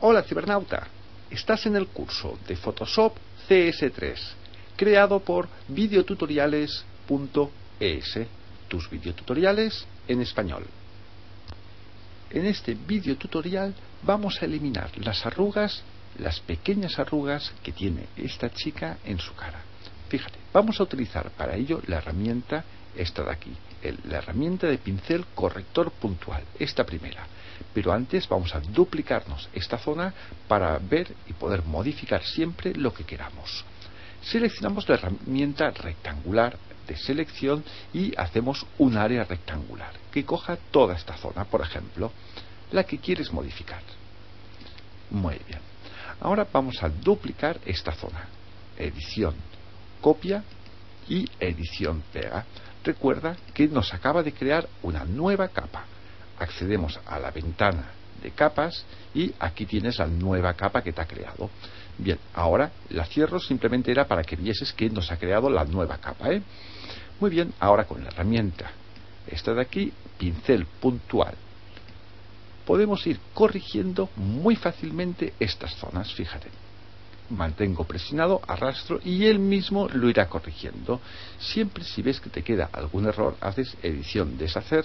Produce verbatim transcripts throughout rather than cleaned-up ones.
Hola cibernauta, estás en el curso de Photoshop C S tres, creado por videotutoriales punto es, tus videotutoriales en español. En este videotutorial vamos a eliminar las arrugas, las pequeñas arrugas que tiene esta chica en su cara. Fíjate, vamos a utilizar para ello la herramienta esta de aquí, el, la herramienta de pincel corrector puntual, esta primera. Pero antes vamos a duplicarnos esta zona para ver y poder modificar siempre lo que queramos. Seleccionamos la herramienta rectangular de selección y hacemos un área rectangular que coja toda esta zona, por ejemplo, la que quieres modificar. Muy bien. Ahora vamos a duplicar esta zona. Edición, copia y edición pega. Recuerda que nos acaba de crear una nueva capa. Accedemos a la ventana de capas y aquí tienes la nueva capa que te ha creado. Bien, ahora la cierro, simplemente era para que vieses que nos ha creado la nueva capa, ¿eh? Muy bien, ahora con la herramienta esta de aquí, pincel puntual, podemos ir corrigiendo muy fácilmente estas zonas. Fíjate, mantengo presionado, arrastro y él mismo lo irá corrigiendo. Siempre si ves que te queda algún error, haces edición, deshacer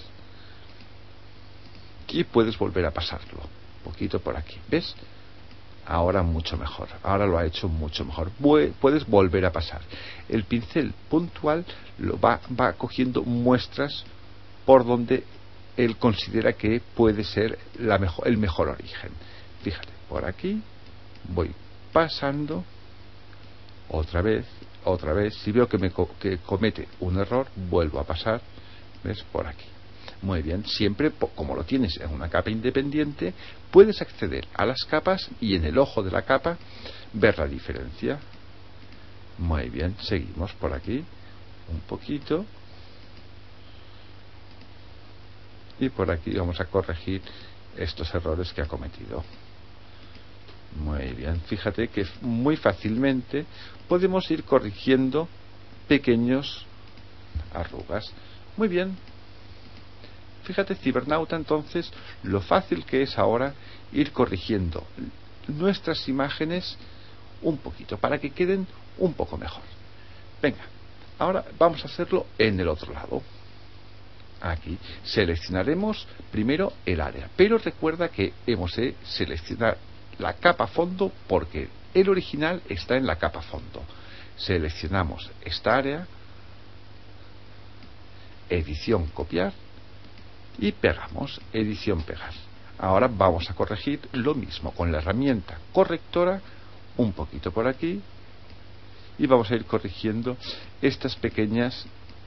y puedes volver a pasarlo un poquito por aquí, ¿ves? Ahora mucho mejor, ahora lo ha hecho mucho mejor. Puedes volver a pasar. El pincel puntual lo va, va cogiendo muestras por donde él considera que puede ser la mejor, el mejor origen. Fíjate, por aquí voy pasando otra vez, otra vez. Si veo que me que comete un error, vuelvo a pasar, ¿ves? Por aquí. Muy bien, siempre como lo tienes en una capa independiente, puedes acceder a las capas y en el ojo de la capa ver la diferencia. Muy bien, seguimos por aquí un poquito y por aquí vamos a corregir estos errores que ha cometido. Muy bien, fíjate que muy fácilmente podemos ir corrigiendo pequeños arrugas. Muy bien. Fíjate, cibernauta, entonces, lo fácil que es ahora ir corrigiendo nuestras imágenes un poquito, para que queden un poco mejor. Venga, ahora vamos a hacerlo en el otro lado. Aquí seleccionaremos primero el área, pero recuerda que hemos de seleccionar la capa fondo porque el original está en la capa fondo. Seleccionamos esta área, edición, copiar, y pegamos, edición, pegar. Ahora vamos a corregir lo mismo con la herramienta correctora, un poquito por aquí, y vamos a ir corrigiendo estas pequeñas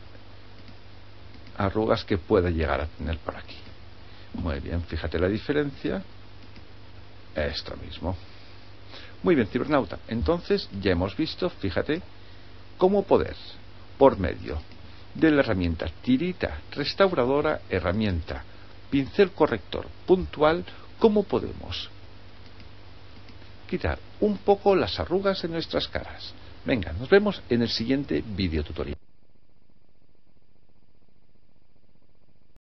arrugas que pueda llegar a tener por aquí. Muy bien, fíjate la diferencia. Esto mismo. Muy bien, cibernauta, entonces ya hemos visto, fíjate, cómo poder, por medio de la herramienta tirita restauradora, herramienta pincel corrector puntual, cómo podemos quitar un poco las arrugas en nuestras caras. Venga, nos vemos en el siguiente video tutorial.